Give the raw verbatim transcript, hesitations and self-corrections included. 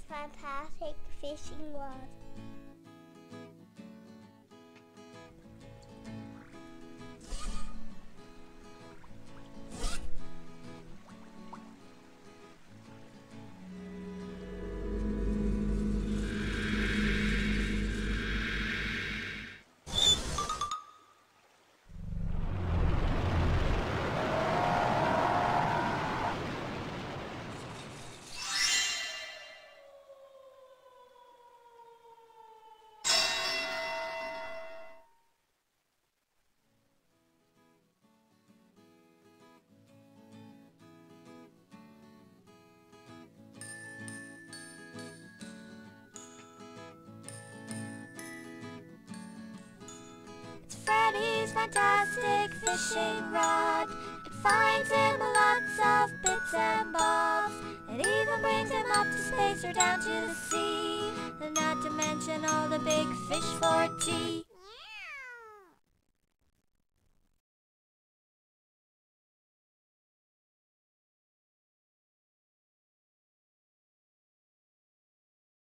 fantastic fishing rod. Freddie's fantastic fishing rod. It finds him lots of bits and bobs. It even brings him up to space or down to the sea. And not to mention all the big fish for tea.